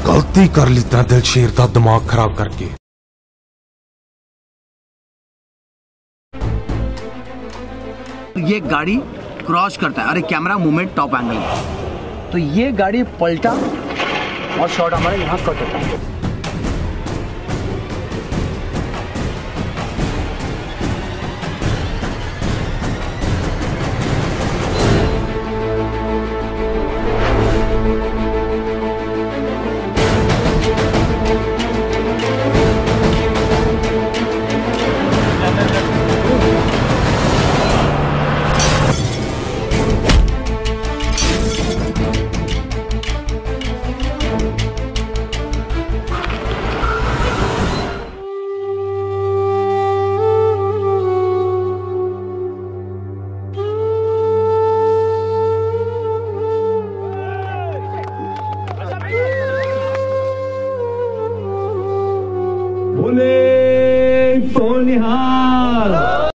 गलती कर ली ता दिल शेर दा दिमाग खराब करके। ये गाड़ी क्रॉस करता है, अरे कैमरा मूवमेंट टॉप एंगल में, तो ये गाड़ी पलटा और शॉट हमारे यहाँ कट होता है। बोले सोनिहाल।